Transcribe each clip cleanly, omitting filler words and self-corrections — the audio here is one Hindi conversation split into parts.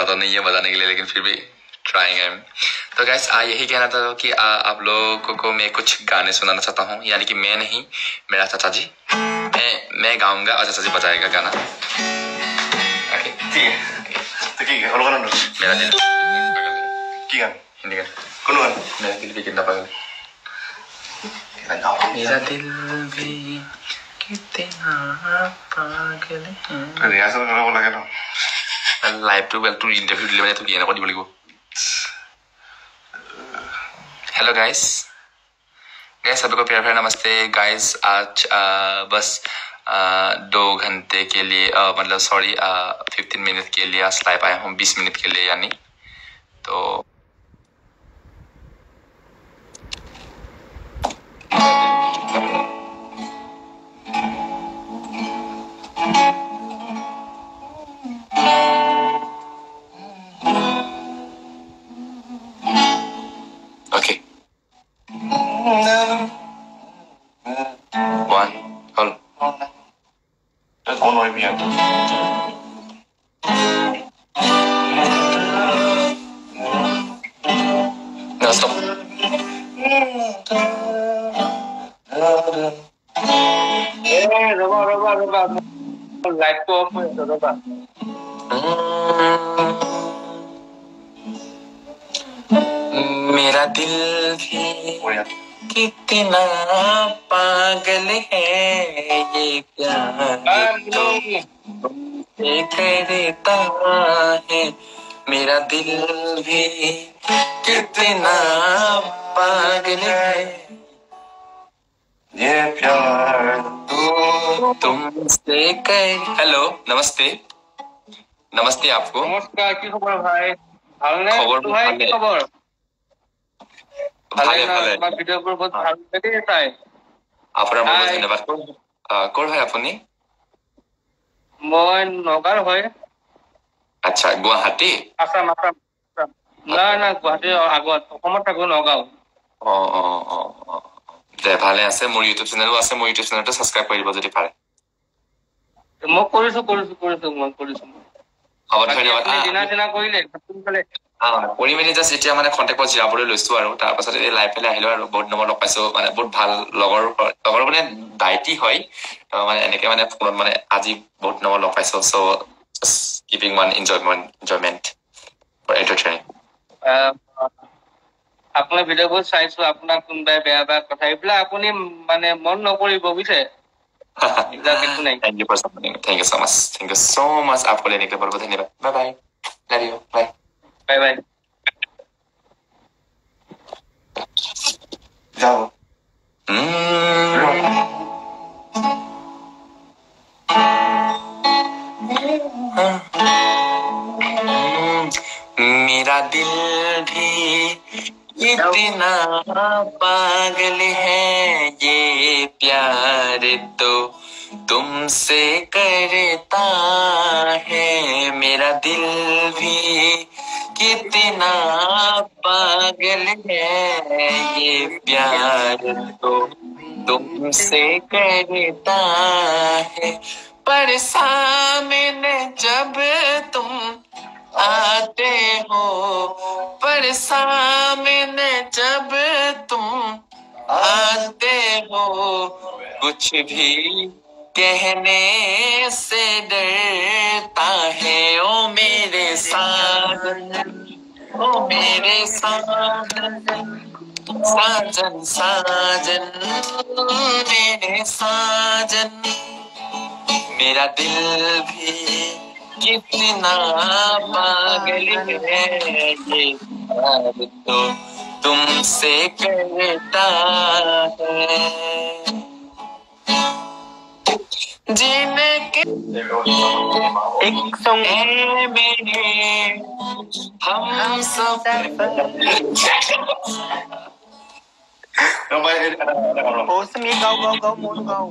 आता तो नहीं है बताने के लिए, लेकिन फिर भी ट्राइंग है। तो गाइस यही कहना था कि आप लोगों को मैं कुछ गाने सुनाना चाहता हूँ, यानी कि मैं नहीं, मेरा चाचा जी। मैं गाऊंगा और चाचा जी बजाएगा गाना। ठीक है। तो ठीक है, मेरा दिल की गान, हिंदी गान, कौन गान? मेरा दिल भी कितना पागल, मेरा दिल भी कितना पागल है। रिहर्सल कराब লাগে ন, लाइव तो वेल तो इंटरव्यू दिले মানে তো কি এনেকৈ দিব লাগিব। हेलो गाइस, सभी को प्यार भरा नमस्ते गाइस। आज बस 2 घंटे के लिए मतलब सॉरी 15 मिनट के लिए आज लाइव आया हूँ, 20 मिनट के लिए यानी। तो okay, 1 hold just one more piano no stop रबा लाइट को ऑफ कर दो रबा। मेरा दिल भी कितना पागल है, ये प्यार तुमसे करता है। मेरा दिल भी कितना पागल है, ये प्यार तुमसे कर। हेलो, नमस्ते। नमस्ते आपको। नमस्कार, की खबर भाई? खबर भाई, की खबर? ভালে ভালে। তোমাৰ ভিডিঅ'বোৰ বহুত ভাল লাগে চাই। আপোনাৰ বহুত ধন্যবাদ। ক'ৰ হয় আপুনি? মই নগাঁৱৰ হয়। আচ্ছা, গুৱাহাটী? আছাম। না গুৱাহাটীৰ আগত, অসমত থাকো, নগাঁও। দে ভালে আছে। মোৰ ইউটিউব চেনেলো আছে, মোৰ ইউটিউব চেনেলটো ছাবস্ক্ৰাইব কৰি দিব যদি পাৰে। মই কৰিছো। হ'ব, ধন্যবাদ। দিনা কৰিলে কৰি মেলি জাষ্ট এতিয়া মানে কণ্টেক্টত জিৰাবলৈ লৈছো আৰু তাৰ পাছত এই লাইভ ফালে আহিলো আৰু বহুত নম্বৰ লগ পাইছো, মানে বহুত ভাল লগৰ মানে দাইটি হয় মানে এনেকে মানে ফোনত মানে আজি বহুত নম্বৰ লগ পাইছো। So' giving one enjoyment for entertaining. আপোনাৰ ভিডিঅ'বোৰ চাইছো, আপোনাক কোনোবাই বেয়া কথা এইবিলাক আপুনি মানে মন নকৰিব বুজিছে। Thank you for supporting. Thank you so much. Thank you so much. आपको लेने के लिए बहुत धन्यवाद। Bye bye. Love you. Bye. Bye bye. जाओ। मेरा दिल भी इतना पागल है, ये प्यार तो तुमसे करता है। मेरा दिल भी कितना पागल है, ये प्यार तो तुमसे करता है। पर सामने जब तुम आते हो, पर सामने जब तुम आते हो, कुछ भी कहने से डरता है। ओ मेरे साजन, ओ मेरे साजन, साजन साजन, मेरे साजन। मेरा दिल भी कितना पागल है, ये प्यार तो तुमसे करता है। जीने के एक सॉन्ग मेरे हम सब उसमें गाओ मोन गाओ।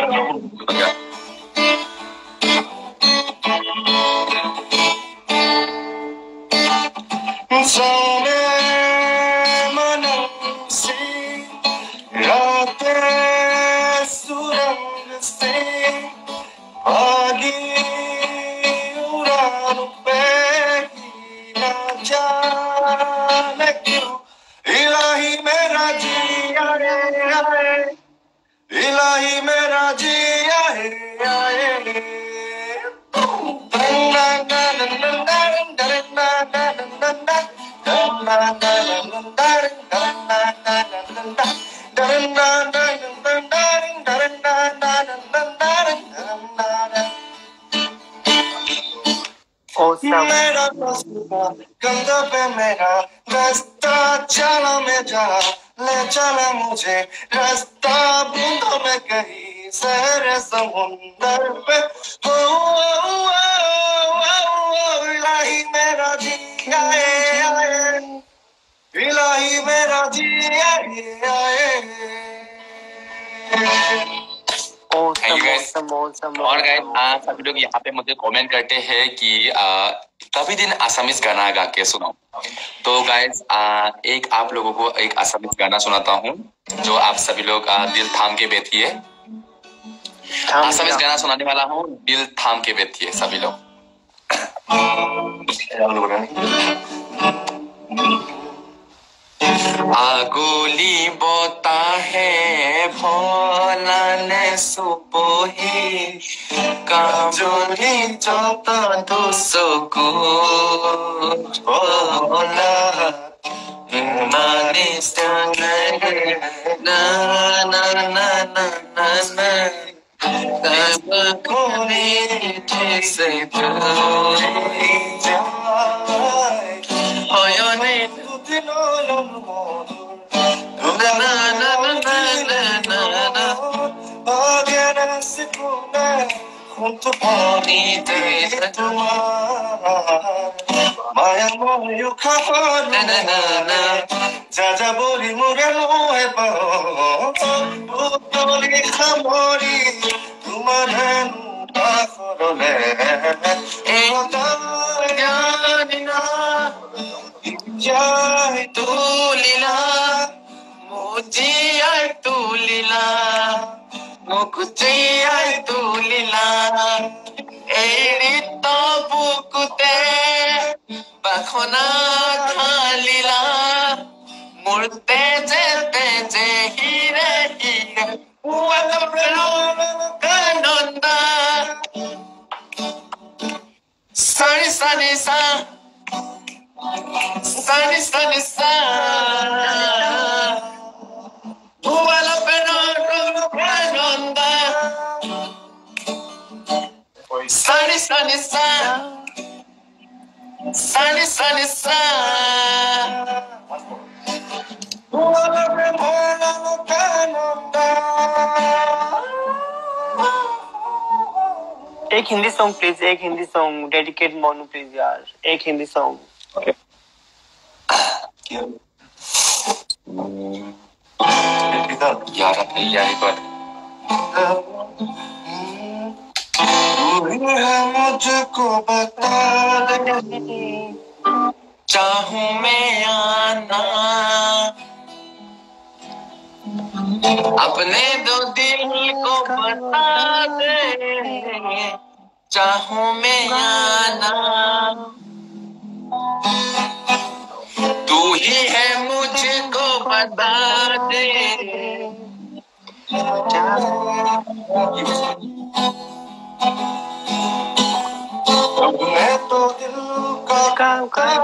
जाने मन से रातें सुरंग से आगे उड़ान पे मेरा कंधा पे मेरा रास्ता चला में जा ले चला मुझे रास्ता बूंदों में कहीं शहर समुंदर पे ओ इलाही मेरा जी आए आए इलाही मेरा जी आए आए Thank you guys. और guys, सभी लोग यहाँ पे मुझे कमेंट करते हैं कि कभी दिन आसामीज गाना गा के सुनाओ। तो guys, एक आप लोगों को एक आसामीज गाना सुनाता हूँ जो आप सभी लोग दिल थाम के बैठिए। आसामीज गाना सुनाने वाला हूँ, दिल थाम के बैठिए सभी लोग। आगोली बोताहे भोलाने सुपोही काजोली चोता दुसोको भोला माने संगे ना ना ना ना ना ना तब कोने जैसे तो होयोने junto bonita Maya moyo kafano Jaja bori murelo heba Utoli khamori Tumare nuta korole Janina Jai tu lila Mujiyai tu lila Mukujiyai tu lila Eri tabukute Bakhona khalila Murte je hire hire Uwakamelo kanonda Sani sani sa Sani sani sa Uwakamelo kanonda Sunny, sunny, sun. Sunny, sunny, sun. एक हिंदी सॉन्ग प्लीज, एक Hindi song dedicate Monu please यार, एक हिंदी सॉन्ग। यार मुझको बता दे चाहूं मैं आना अपने दो दिल को बता दे चाहूं मैं आना तू ही है मुझको बता दे मैं तो दिल का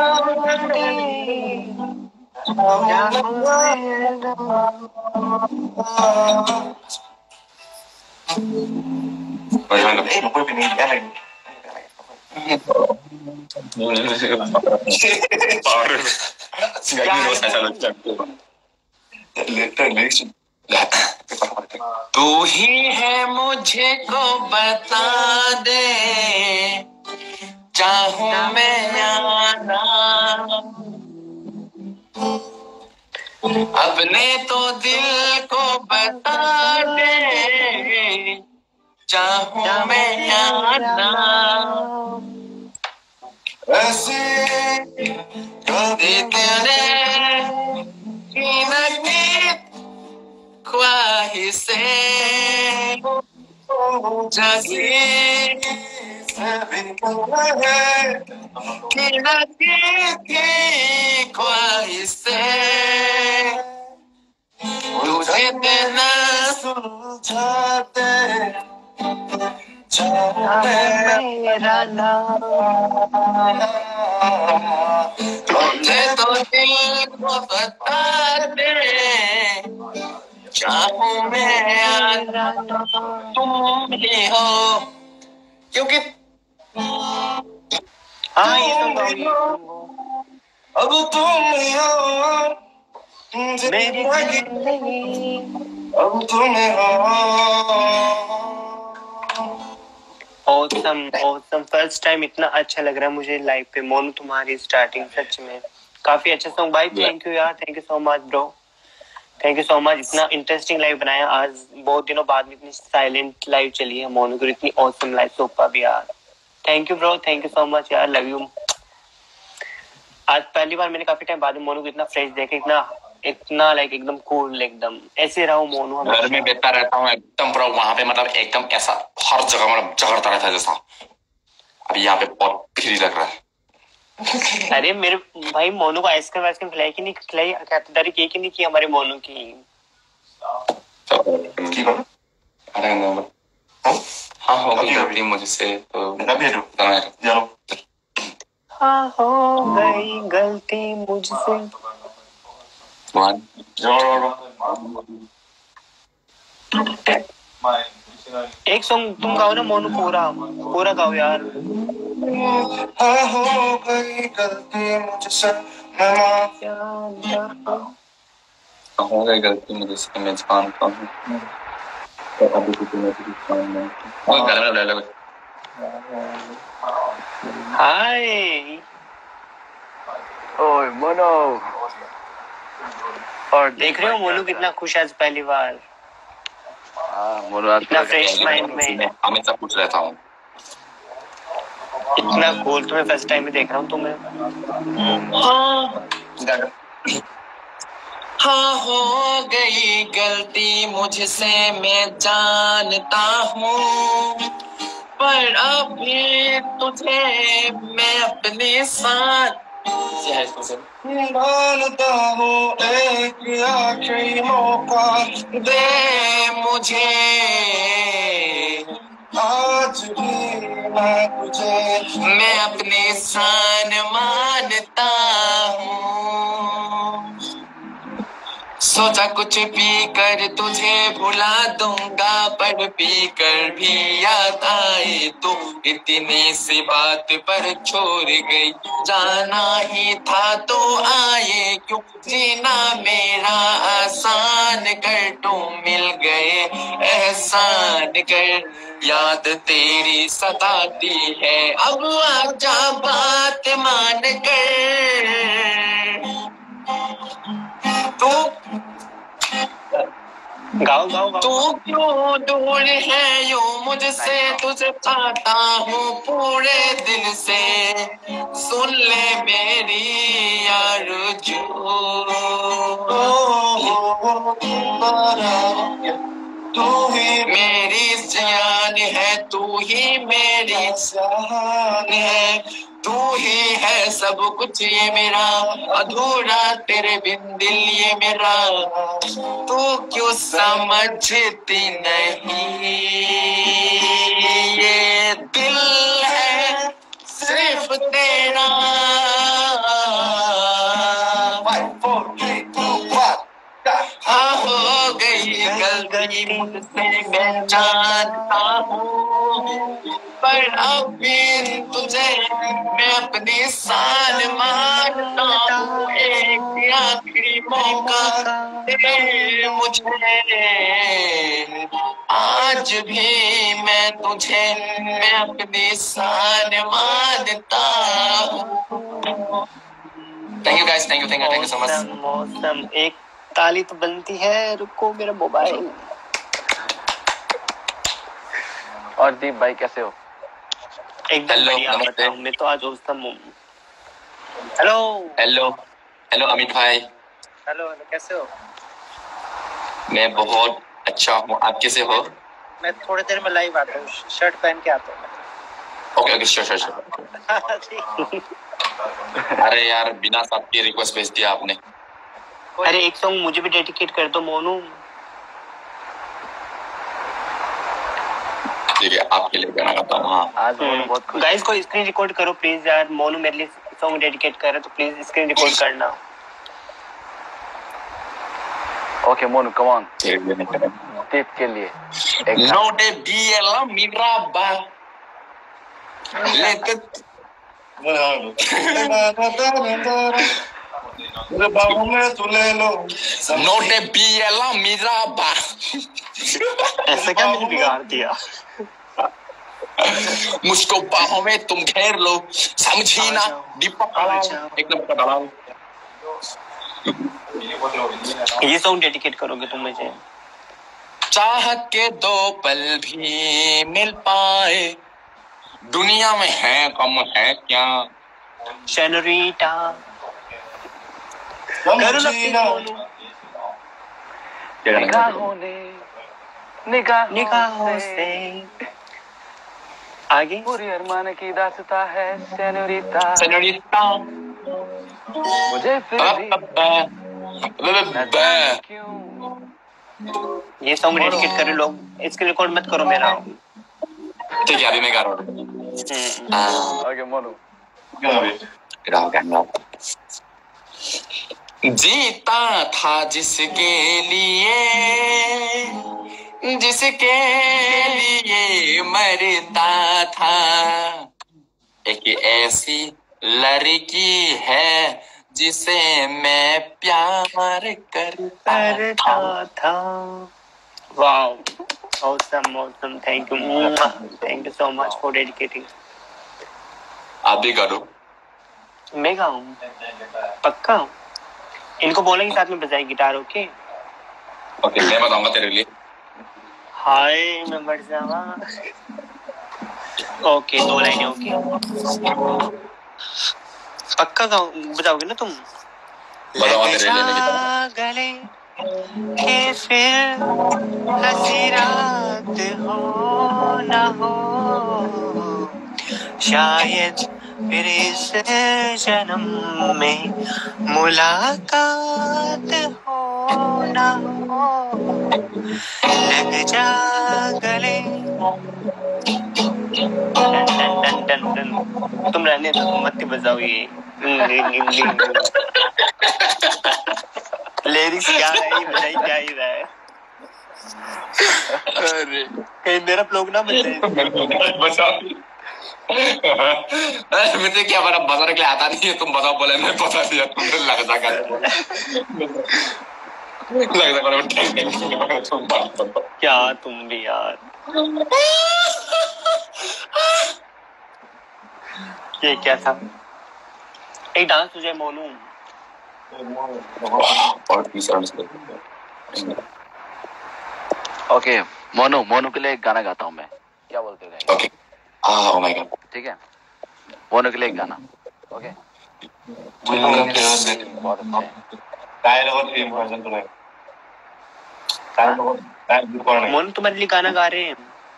no puede venir ya तू ही है मुझे को बता दे चाहूं मैं आना अपने तो दिल को बता दे चाहूं मैं आना ऐसे कभी तेरे ख्वाहिशें जैसी ख्वाहिशें तुझे देना सुलझाते मेरा नाम मुझे तो दिल को बता दे, चाहूं मैं या तुम ही हो, क्योंकि हाँ ये सॉन्ग गाओ, ये सॉन्ग गाओ। अब तुम ही हो मेरी जिंदगी। अब तुम ही ऑसम ऑसम, फर्स्ट टाइम इतना अच्छा लग रहा है मुझे लाइव पे मोनू, तुम्हारी स्टार्टिंग सच में काफी अच्छा सॉन्ग भाई। थैंक यू यार, thank you so much bro, thank you so much. इतना इंटरेस्टिंग लाइव बनाया आज, बहुत दिनों बाद में इतनी साइलेंट लाइव चली है मोनू की, इतनी ऑसम लाइव, सुपर भी यार। Thank you bro, thank you so much यार, लव यू। आज पहली बार मैंने काफी टाइम बाद में मोनू को इतना फ्रेश देखा, इतना इतना लाइक एकदम कूल, एकदम ऐसे रहो मोनू हमेशा। घर में बैठता रहता हूँ एकदम पूरा, वहां पे मतलब एकदम ऐसा हर जगह मतलब झगड़ता रहता है जैसा। अभी यहाँ पे बहुत फ्री लग रहा है। अरे मेरे भाई मोनू को आइसक्रीम वाइसक्रीम खिलाई कि नहीं खिलाई, खातिरदारी की कि नहीं की हमारे मोनू की? आधा घंटा में। हाँ हो गई गलती मुझसे तो हाँ हो गई गलती मुझसे। एक सॉन्ग तुम गाओ ना मोनू, पूरा पूरा गाओ यार। हाँ हो गई गलती मुझसे, हो गई गलती मुझसे, मैं जानता हूँ। तो अभी हाय ओए मोनू, और देख रहे हो मोनू कितना खुश है आज पहली बार। मोनू आज इतना फ्रेश माइंड में, हमेशा पूछ रहता हूँ। इतना कूल, तुम्हें फर्स्ट टाइम में देख रहा हूँ तुम्हें। हाँ हो गई गलती मुझसे, मैं जानता हूँ, पर अभी तुझे मैं अपने साथ मानता हूँ, एक आखिरी मौका दे मुझे, आज भी मैं तुझे मैं अपने सान मानता हूँ। सोचा कुछ पी कर तुझे भुला दूंगा, पर पी कर भी याद आए तो इतनी सी बात पर छोड़ गई, जाना ही था तो आए क्यों, जीना मेरा आसान कर तुम मिल गए एहसान कर, याद तेरी सताती है अब आजा बात मान कर, तू गाओ गाओ गाओ। तू क्यों दूर है यूं मुझसे, तुझे पाता हूँ पूरे दिल से, सुन ले मेरी आरज़ू, तू ही मेरी जान है, तू ही मेरी जान है, तू ही है सब कुछ ये मेरा, अधूरा तेरे बिन दिल ये मेरा, तू क्यों समझती नहीं, ये दिल है सिर्फ तेरा। 1 4 3 2 1 हाँ हो गई गलती मुझसे मैं जानता हूँ, पर अभी तुझे मैं अपनी शान मानता हूँ, एक आखिरी मौका दे मुझे, आज भी मैं तुझे मैं अपनी शान मानता हूँ। Thank you guys, thank you so much. मौसम एक ताली तो बनती है, रुको मेरा मोबाइल। और दीप भाई कैसे हो? एकदम हेलो, बढ़िया, नमस्ते। बताओ, मैं तो आज औसम हूँ। हेलो हेलो हेलो अमित भाई, हेलो कैसे हो? मैं बहुत अच्छा हूँ, आप कैसे हो? मैं थोड़ी देर में लाइव आता हूँ, शर्ट पहन के आता हूँ। Okay okay sure. अरे यार बिना सबकी रिक्वेस्ट भेज दिया आपने। अरे एक सॉन्ग मुझे भी डेडिकेट कर दो मोनू। ठीक है, आपके लिए गाना गाता हूँ। हाँ, आज मोनू बहुत खुश गाइस को स्क्रीन रिकॉर्ड करो प्लीज यार, मोनू मेरे लिए सॉन्ग डेडिकेट कर रहा है तो प्लीज स्क्रीन रिकॉर्ड करना। ओके मोनू कम ऑन ठीक है। दीप के लिए एक गाना। नोटे बियला मेरा बा लेते बाहों में तू ले लो नोटे बियला मेरा बा ऐसा क्या मैंने बिगाड़ दिया? मुझको बाहों में तुम घेर लो, समझी ना दीपक कलाओ, एक नंबर का डालाओ। ये सॉन्ग डेडिकेट करोगे तुम मुझे? चाह के दो पल भी मिल पाए, दुनिया में है कम है क्या। सेनोरिटा करो ना प्लीज मोनू। निगाहों ने निगाहों से आगे पूरी अरमान की दास्तां है सेनोरिटा, सेनोरिटा मुझे फिर भी न जाने क्यों। ये सॉन्ग डेडिकेट करो लोग, इसके रिकॉर्ड मत करो मेरा। ठीक है, अभी मैं गा रहा हूँ। ओके मोनू जीता था जिसके लिए, जिसके लिए मरता था, एक ऐसी लड़की है जिसे मैं प्यार करता था। Wow awesome awesome, thank you so much for dedicating। आप भी करो। मैं गाऊं पक्का? इनको बोलेंगे साथ में बजाए गिटार। ओके ओके, मैं बताऊंगा तेरे लिए। हाय मैं मर जावा। ओके 2 लाइनें। ओके पक्का गाओ, बजाओगे ना तुम? बताऊंगा तेरे लिए मैं गिटार। गले के फिर हंसी रात हो ना हो, शायद फिर इस जन्म में मुलाकात हो ना हो, लग जा गले। Done done done done. तुम रहने दो, मत बजाओ ये लिरिक्स क्या है, ये बताइए क्या ही रहा है। अरे कहीं मेरा ब्लॉग ना बन जाए। बचाओ। मुझे क्या पता, बजाने के लिए आता नहीं है, तुम बताओ बोले मैं बता दिया, तुमने लगता क्या तुम भी यार। ये क्या था? एक डांस तुझे मोनू। ओके मोनू मोनू के लिए एक गाना गाता हूँ मैं, क्या बोलते हो? ओके ओह माय गॉड, ठीक है मोनू के लिए एक गाना। ओके बहुत अच्छा है। मोनू तुम्हारे लिए गाना गा रहे हैं।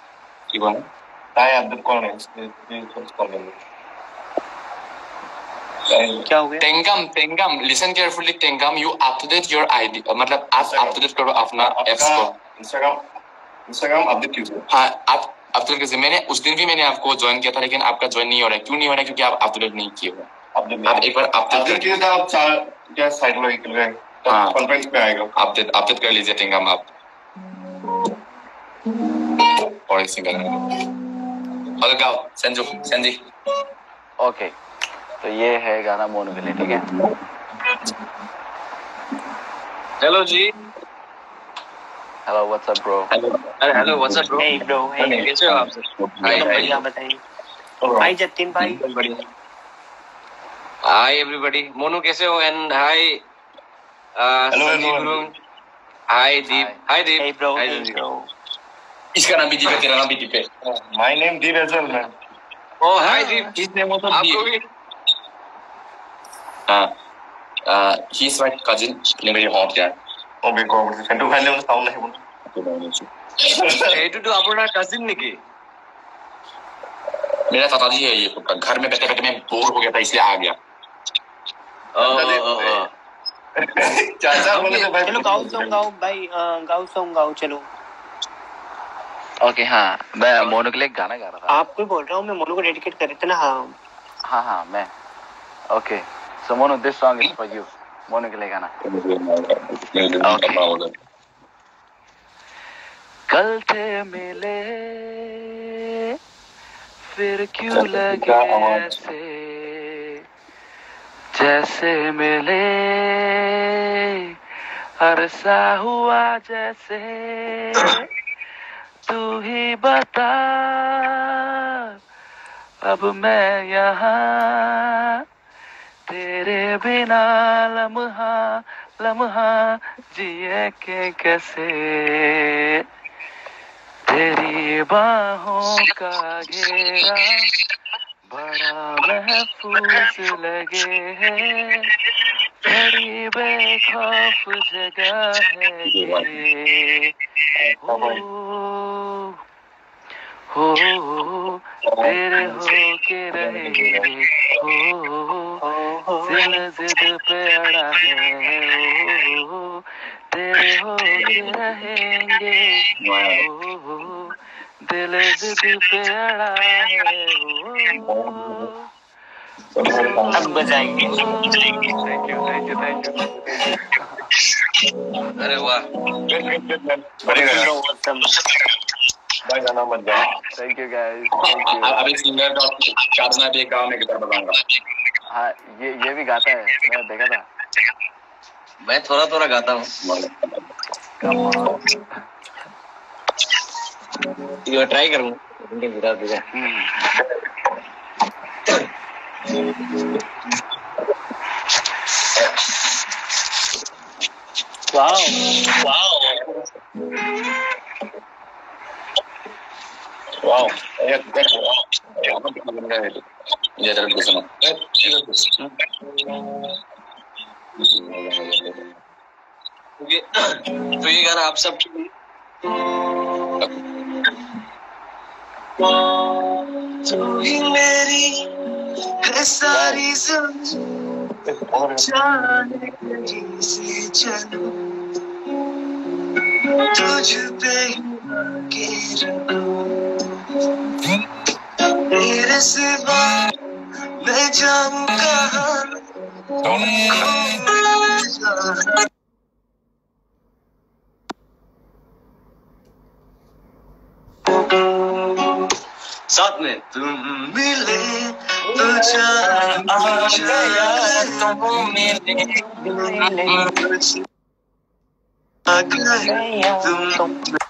क्या हो गया? Tengam Tengam listen carefully Tengam, you update your ID, मतलब आप अपडेट करो अपना एप्स को। इंस्टाग्राम अपडेट कीजिए। हाँ आप अपडेट कीजिए। मैंने उस दिन भी मैंने आपको ज्वाइन किया था, लेकिन आपका ज्वाइन नहीं हो रहा है। क्यों नहीं हो रहा है? क्योंकि आप अपडेट नहीं किए हो। आप एक बार अपडेट किया था, आप क्या साइड में निकल गए। हाँ कॉन्फ्रेंस पे आएगा, अपडेट अपडेट कर लीजिए टेंगम आप। और एक सिंगल और गाओ संजू संजी। ओके तो ये है गाना मोनू के लिए, ठीक है? हेलो जी। Hello what's up bro. Hello what's up bro. Hey bro, hey कैसे हो आप सर? हाय बढ़िया, बताइए। हाय जतिन भाई। बढ़िया। Hi everybody. मोनू कैसे हो? And hi Sanjeev Guru. Hi Deep. Hi Deep. Hey bro, hi hey Sanjeev. Bro. इसका नाम भी दीप है, तेरा नाम भी दीप है। My name Deep as well man. Oh hi Deep. His name also आपको Deep. भी? He's my cousin. Very hot guy. Oh my god, Sentu খাইলে ওটা সাউন্ড নাই। এইটো তো আপোনাৰ কাজিন নেকি? मेरा ताताजी है ये खुद का। घर में बैठे बैठे मैं बोर हो गया था, इसलिए आ गया। चाचा बोले थे भाई चलो गाओ सॉन्ग गाओ भाई, गाओ सॉन्ग गाओ चलो। ओके हाँ, मैं मोनू के लिए एक गाना गा रहा था। आपको बोल रहा हूँ मैं, मोनू को डेडिकेट कर रहे थे ना। हाँ मैं। Okay, so Monu, this song is for you. Monu के लिए गाना। ओके। कल थे मिले फिर क्यों लगे ऐसे, जैसे मिले अरसा हुआ जैसे, तू ही बता अब मैं यहाँ तेरे बिना लम्हा लम्हा जिए के कैसे, तेरी बाहों का घेरा बड़ा महफूज लगे है, बड़ी बेखौफ जगह है ये। हो तेरे हो के रहे हो, दिल जिद पे अड़ा है, हो तेरे हो के रहेंगे, हो दिल जिद पे अड़ा है, हो। अब बजाएंगे। Thank you. अरे वाह, भाई गाना मत गा। Thank you guys, thank you. अभी सिंगर का भी एक गाँव में गिटार बजाऊंगा। हाँ, ये भी गाता है, मैं देखा था। मैं थोड़ा थोड़ा गाता हूँ। ये ट्राई करूँगा। वाओ ये जरा सुनो। तो ये गाना आप सब तू ही मेरी है सारी जाने कहीं से चलूं, तुझ पे ही रखूं, तेरे सिवा मैं जाऊं कहाँ, साथ में तुम मिले तो जान आ गया, तुम मिले आ गया तुम